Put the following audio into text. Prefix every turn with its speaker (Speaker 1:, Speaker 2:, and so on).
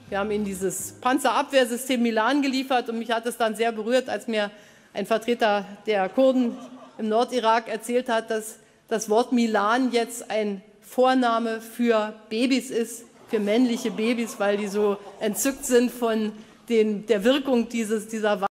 Speaker 1: Wir haben ihnen dieses Panzerabwehrsystem Milan geliefert, und mich hat es dann sehr berührt, als mir ein Vertreter der Kurden im Nordirak erzählt hat, dass das Wort Milan jetzt ein Vorname für Babys ist, für männliche Babys, weil die so entzückt sind von der Wirkung dieser Waffe.